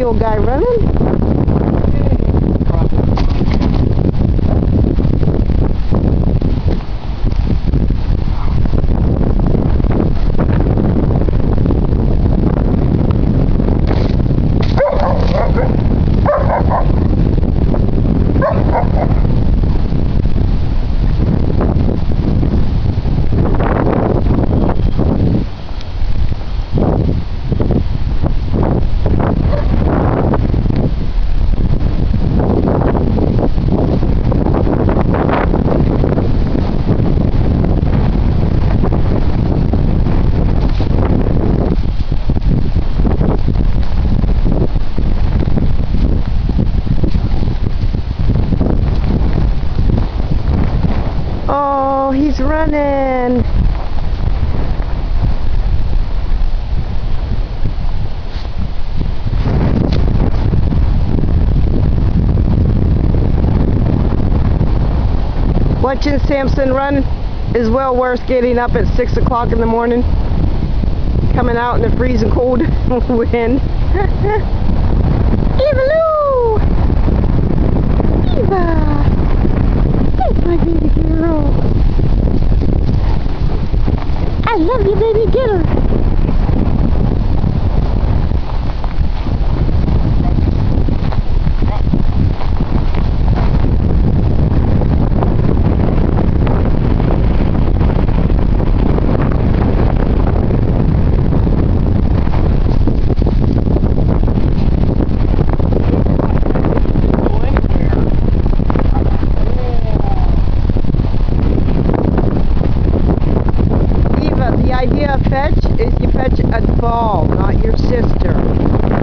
the old guy running. Oh, he's running. Watching Samson run is well worth getting up at 6 o'clock in the morning, coming out in the freezing cold wind. Eva-loo! Eva! That's my baby girl. I love you, baby girl. The idea of fetch is you fetch a ball, not your sister.